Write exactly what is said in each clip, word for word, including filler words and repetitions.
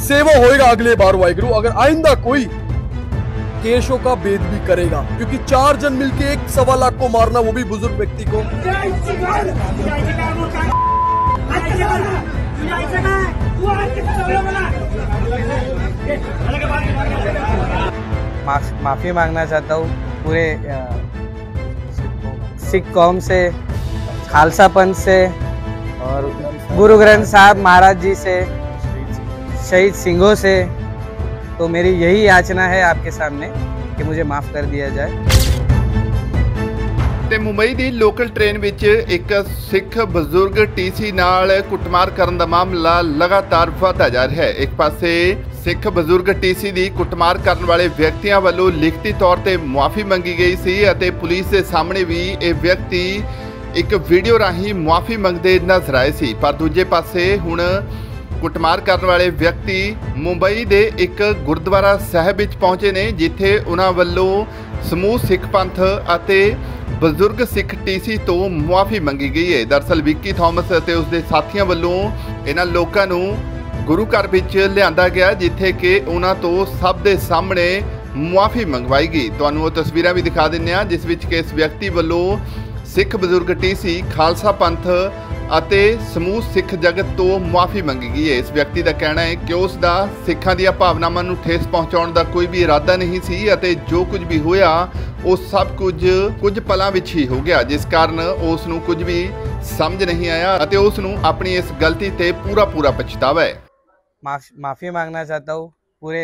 सेवा होएगा अगले बार वाहिगुरु, अगर आइंदा कोई केशों का भेद भी करेगा, क्योंकि चार जन मिलके एक सवा लाख को मारना, वो भी बुजुर्ग व्यक्ति को। माफी मांगना चाहता हूँ पूरे सिख कौम से, खालसा पंथ से और गुरु ग्रंथ साहब महाराज जी से, शहीद सिंहों से। तो मेरी यही याचना है आपके सामने कि मुझे माफ़ कर दिया जाए। ਤੇ ਮੁੰਬਈ ਦੀ ਲੋਕਲ ਟ੍ਰੇਨ ਵਿੱਚ ਇੱਕ ਸਿੱਖ ਬਜ਼ੁਰਗ ਟੀਸੀ ਨਾਲ ਕੁੱਟਮਾਰ ਕਰਨ ਦਾ ਮਾਮਲਾ ਲਗਾਤਾਰ ਵਧਦਾ ਜਾ ਰਿਹਾ ਹੈ। ਇੱਕ ਪਾਸੇ ਸਿੱਖ ਬਜ਼ੁਰਗ ਟੀਸੀ ਦੀ ਕੁੱਟਮਾਰ ਕਰਨ ਵਾਲੇ ਵਿਅਕਤੀਆਂ ਵੱਲੋਂ ਲਿਖਤੀ ਤੌਰ ਤੇ ਮੁਆਫੀ ਮੰਗੀ ਗਈ ਸੀ ਅਤੇ ਪੁਲਿਸ ਦੇ ਸਾਹਮਣੇ ਵੀ ਇਹ ਵਿਅਕਤੀ ਇੱਕ ਵੀਡੀਓ ਰਾਹੀਂ ਮੁਆਫੀ ਮੰਗਦੇ ਨਜ਼ਰ ਆਏ ਸੀ। ਪਰ ਦੂਜੇ ਪਾਸੇ ਹੁਣ ਕੁੱਟਮਾਰ ਕਰਨ ਵਾਲੇ ਵਿਅਕਤੀ ਮੁੰਬਈ ਦੇ ਇੱਕ ਗੁਰਦੁਆਰਾ ਸਾਹਿਬ ਵਿੱਚ ਪਹੁੰਚੇ ਨੇ, ਜਿੱਥੇ ਉਹਨਾਂ ਵੱਲੋਂ ਸਮੂਹ ਸਿੱਖ ਪੰਥ ਅਤੇ ਬਜ਼ੁਰਗ ਸਿੱਖ ਟੀਸੀ ਤੋਂ ਮੁਆਫੀ ਮੰਗੀ ਗਈ ਹੈ। ਦਰਅਸਲ ਵਿੱਕੀ ਥਾਮਸ ਅਤੇ ਉਸਦੇ ਸਾਥੀਆਂ ਵੱਲੋਂ ਇਹਨਾਂ ਲੋਕਾਂ ਨੂੰ ਗੁਰੂ ਘਰ ਵਿੱਚ ਲਿਆਂਦਾ ਗਿਆ, ਜਿੱਥੇ ਕਿ ਉਹਨਾਂ ਤੋਂ ਸਭ ਦੇ ਸਾਹਮਣੇ ਮੁਆਫੀ ਮੰਗਵਾਈ ਗਈ। ਤੁਹਾਨੂੰ ਉਹ ਤਸਵੀਰਾਂ ਵੀ ਦਿਖਾ ਦਿੰਦੇ ਹਾਂ, ਜਿਸ ਵਿੱਚ ਕਿ ਇਸ ਵਿਅਕਤੀ ਵੱਲੋਂ ਸਿੱਖ ਬਜ਼ੁਰਗ ਟੀਸੀ, ਖਾਲਸਾ ਪੰਥ ਅਤੇ ਸਮੂਹ ਸਿੱਖ ਜਗਤ ਤੋਂ ਮੁਆਫੀ ਮੰਗੀ ਗਈ ਹੈ। ਇਸ ਵਿਅਕਤੀ ਦਾ ਕਹਿਣਾ ਹੈ ਕਿ ਉਸ ਦਾ ਸਿੱਖਾਂ ਦੀਆਂ ਭਾਵਨਾਵਾਂ ਨੂੰ ਠੇਸ ਪਹੁੰਚਾਉਣ ਦਾ ਕੋਈ ਵੀ ਇਰਾਦਾ ਨਹੀਂ ਸੀ ਅਤੇ ਜੋ ਕੁਝ ਵੀ ਹੋਇਆ ਉਹ ਸਭ ਕੁਝ ਕੁਝ ਪਲਾਂ ਵਿੱਚ ਹੀ ਹੋ ਗਿਆ, ਜਿਸ ਕਾਰਨ ਉਸ ਨੂੰ ਕੁਝ ਵੀ ਸਮਝ ਨਹੀਂ ਆਇਆ ਅਤੇ ਉਸ ਨੂੰ ਆਪਣੀ ਇਸ ਗਲਤੀ ਤੇ ਪੂਰਾ ਪੂਰਾ ਪਛਤਾਵਾ ਹੈ। माफ़ी मांगना चाहता हूँ पूरे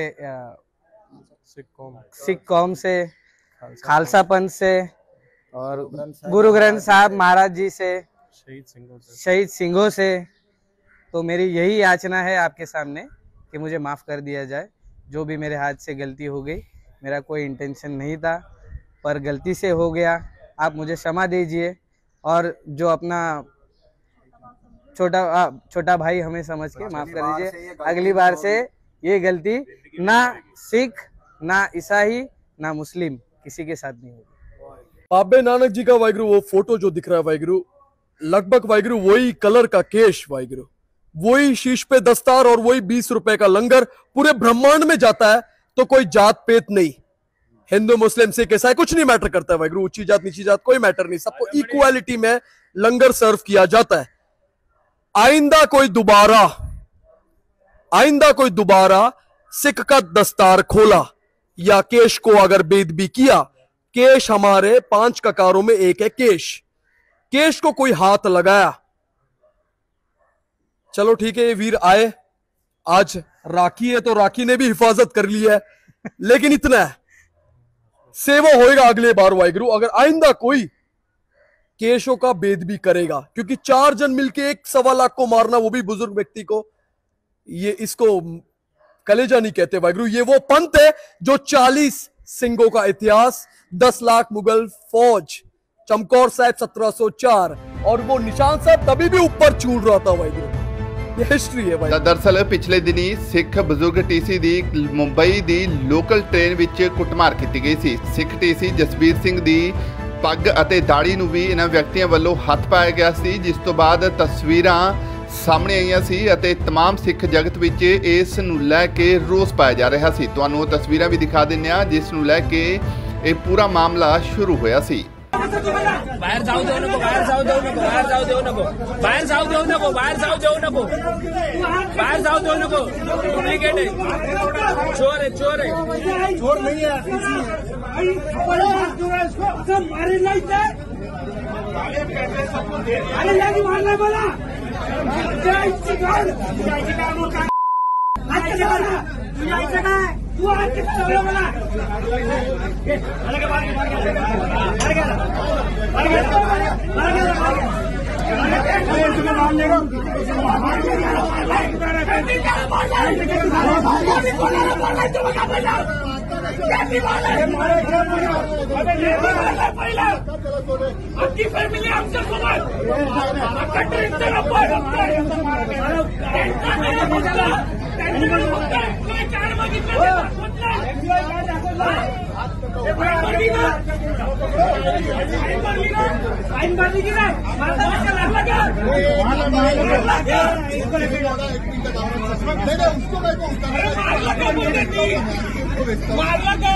सिख कौम से, खालसा पंथ से और गुरु ग्रंथ साहब महाराज जी से, शहीद सिंहों से। तो मेरी यही याचना है आपके सामने कि मुझे माफ़ कर दिया जाए। जो भी मेरे हाथ से गलती हो गई, मेरा कोई इंटेंशन नहीं था पर गलती से हो गया, आप मुझे क्षमा दीजिए। और जो अपना छोटा छोटा भाई हमें समझ के माफ़ कर दीजिए। अगली बार से ये गलती ना सिख, ना ईसाई, ना मुस्लिम किसी के साथ नहीं होगी। बाबे नानक जी का वाहिगुरु वो फोटो जो दिख रहा है वाहिगुरु, लगभग वाहिगुरु वही कलर का केश वाहिगुरु, वही शीश पे दस्तार और वही बीस रुपए का लंगर पूरे ब्रह्मांड में जाता है। तो कोई जात पेत नहीं, हिंदू मुस्लिम सिख ईसाई कुछ नहीं मैटर करता है वाहिगुरु, ऊंची जात नीची जात कोई मैटर नहीं, सबको इक्वालिटी में लंगर सर्व किया जाता है। आइंदा कोई दोबारा आइंदा कोई दोबारा सिख का दस्तार खोला या केश को अगर बेदबी किया, केश हमारे पांच ककारों में एक है केश, केश को कोई हाथ लगाया, चलो ठीक है ये वीर आए, आज राखी है तो राखी ने भी हिफाजत कर ली है, लेकिन इतना है सेवा होएगा अगले बार वाहिगुरु, अगर आइंदा कोई केशों का भेद भी करेगा, क्योंकि चार जन मिलके एक सवा लाख को मारना, वो भी बुजुर्ग व्यक्ति को, ये इसको कलेजा नहीं कहते वाहिगुरु। ये वो पंथ है जो चालीस सिंहों का इतिहास, दस लाख मुगल फौज, चमकौर साहब सत्रह सौ चार और वो निशान साहब तभी भी ऊपर छूट रहा था वाहिगुरु। ये हिस्ट्री है भाई। दरअसल पिछले दिनी सिख बजुर्ग टीसी दी मुंबई दी लोकल ट्रेन विच कुटमार की गई सी। सिख टीसी जसबीर सिंह दी पग ਅਤੇ ਦਾੜੀ ਨੂੰ ਵੀ ਇਹਨਾਂ ਵਿਅਕਤੀਆਂ ਵੱਲੋਂ ਹੱਥ ਪਾਇਆ ਗਿਆ ਸੀ, ਜਿਸ ਤੋਂ ਬਾਅਦ ਤਸਵੀਰਾਂ ਸਾਹਮਣੇ ਆਈਆਂ ਸੀ ਅਤੇ तमाम ਸਿੱਖ ਜਗਤ ਵਿੱਚ ਇਸ ਨੂੰ ਲੈ ਕੇ ਰੋਸ ਪਾਇਆ ਜਾ ਰਿਹਾ ਸੀ। ਤੁਹਾਨੂੰ ਉਹ ਤਸਵੀਰਾਂ ਵੀ ਦਿਖਾ ਦਿੰਦੇ ਹਾਂ, ਜਿਸ ਨੂੰ ਲੈ ਕੇ ਇਹ ਪੂਰਾ ਮਾਮਲਾ ਸ਼ੁਰੂ ਹੋਇਆ ਸੀ। बाहर जाऊ देऊ नको, बाहर जाऊ देऊ नको, बाहर जाऊ देऊ नको, बाहर जाऊ देऊ नको, बाहर जाऊ देऊ नको, बाहर जाऊ देऊ नको, डुप्लीकेट है, चोर है, चोर है, चोर नहीं है, मारे नहीं थे, अरे लगी मारने बोला, जय चिकन, जय चिकन, आज क्या बोला, तू जय चिकन, तू आज कितना बोला, अरे के बाहर बाहर बाहर गया, बाहर गया, बाहर गया, बाहर गया, अरे तुम्हें नाम लेगा, बाहर गया, आपकी फैमिली हमसे खबर मारला का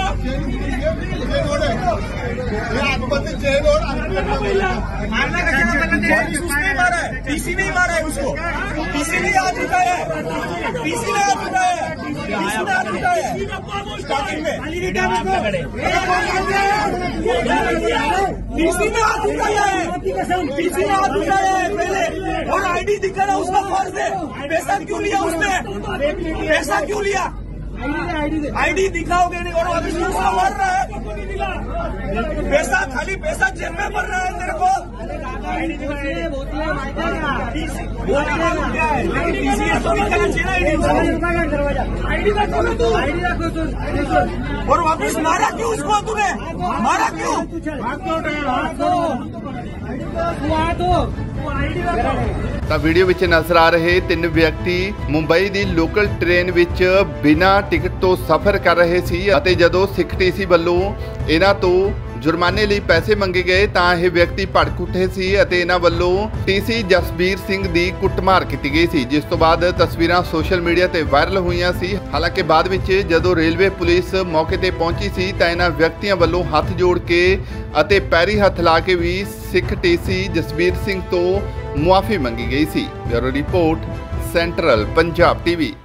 मारना का क्या मतलब? उसने मारा है, पीसी ने मारा है उसको, पीसी ने हाथ उठाया है, पीसी ने हाथ उठाया है, पीसी ने हाथ उठाया है स्टार्टिंग में, पीसी ने हाथ उठाया है, पीसी ने हाथ उठाया है पहले, और आईडी दिखाना उसका फर्ज है। पैसा क्यों लिया उसने, पैसा क्यों लिया? आईडी दिखाओगे नहीं और अभी दूसरा मर रहा है, पैसा खाली पैसा जेब में भर रहा है तेरे को। और वापिस मारा क्यों उसको तूने, मारा क्यों? ਤਾਂ ਵੀਡੀਓ ਵਿੱਚ ਨਜ਼ਰ ਆ ਰਹੇ ਤਿੰਨ ਵਿਅਕਤੀ ਮੁੰਬਈ ਦੀ ਲੋਕਲ ਟ੍ਰੇਨ ਵਿੱਚ ਬਿਨਾਂ ਟਿਕਟ ਤੋਂ ਸਫ਼ਰ ਕਰ ਰਹੇ ਸੀ ਅਤੇ ਜਦੋਂ ਸਿੱਖ ਟੀਸੀ ਵੱਲੋਂ ਇਹਨਾਂ ਤੋਂ जुर्माने लिए पैसे मंगे गए ਤਾਂ ਇਹ ਵਿਅਕਤੀ ਭੜਕ ਉੱਠੇ ਸੀ ਅਤੇ ਇਹਨਾਂ ਵੱਲੋਂ ਟੀਸੀ ਜਸਬੀਰ ਸਿੰਘ ਦੀ ਕੁੱਟਮਾਰ ਕੀਤੀ ਗਈ ਸੀ, ਜਿਸ ਤੋਂ ਬਾਅਦ ਤਸਵੀਰਾਂ ਸੋਸ਼ਲ ਮੀਡੀਆ ਤੇ ਵਾਇਰਲ ਹੋਈਆਂ ਸੀ। ਹਾਲਾਂਕਿ ਬਾਅਦ ਵਿੱਚ ਜਦੋਂ ਰੇਲਵੇ ਪੁਲਿਸ ਮੌਕੇ ਤੇ ਪਹੁੰਚੀ ਸੀ ਤਾਂ ਇਹਨਾਂ ਵਿਅਕਤੀਆਂ ਵੱਲੋਂ ਹੱਥ ਜੋੜ ਕੇ ਅਤੇ ਪੈਰੀ ਹੱਥ ਲਾ ਕੇ ਵੀ ਸਿੱਖ ਟੀਸੀ ਜਸਬੀਰ ਸਿੰਘ ਤੋਂ ਮੁਆਫੀ ਮੰਗੀ ਗਈ ਸੀ। Bureau report, central Punjab TV.